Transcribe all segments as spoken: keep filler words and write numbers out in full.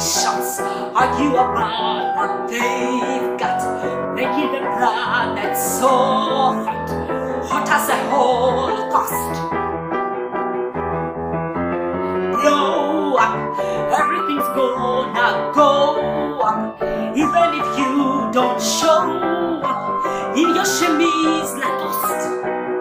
shots argue about what they've got, making the planet so hot, hot as a holocaust. Blow up, everything's gonna go up, even if you don't show up in your chemise Lacoste.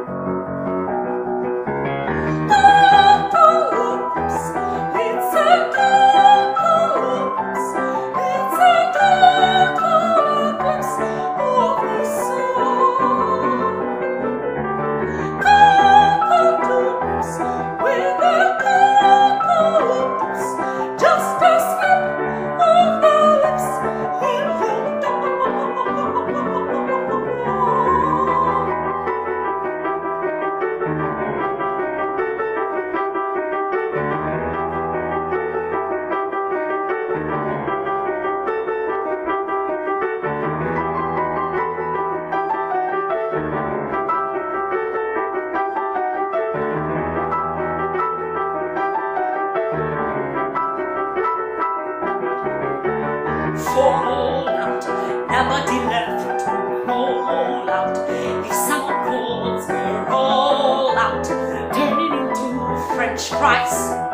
Fall out, nobody left to roll out. If someone calls, we're all out, turning into French fries.